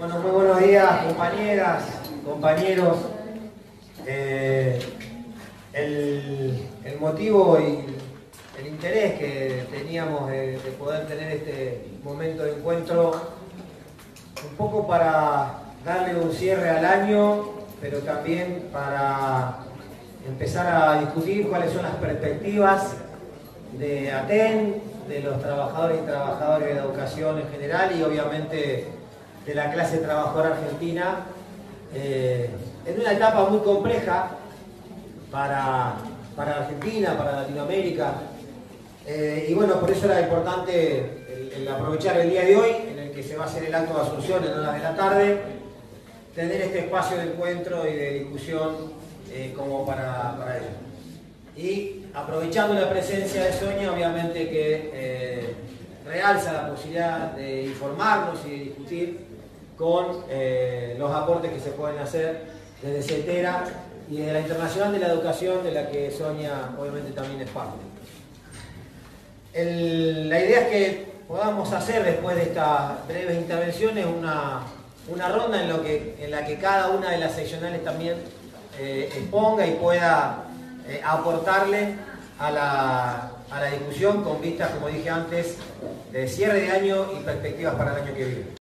Bueno, muy buenos días, compañeras, compañeros. El motivo y el interés que teníamos de poder tener este momento de encuentro, un poco para darle un cierre al año, pero también para empezar a discutir cuáles son las perspectivas de ATEN, de los trabajadores y trabajadoras de la educación en general y obviamente de la clase trabajadora argentina, en una etapa muy compleja para Argentina, para Latinoamérica. Y bueno, por eso era importante el aprovechar el día de hoy, en el que se va a hacer el acto de asunción en horas de la tarde, tener este espacio de encuentro y de discusión como para ello. Y aprovechando la presencia de Sonia, obviamente que realza la posibilidad de informarnos y de discutir con los aportes que se pueden hacer desde CETERA y desde la Internacional de la Educación, de la que Sonia obviamente también es parte. La idea es que podamos hacer después de estas breves intervenciones una ronda en la que cada una de las seccionales también exponga y pueda aportarle a la discusión con vistas, como dije antes, de cierre de año y perspectivas para el año que viene.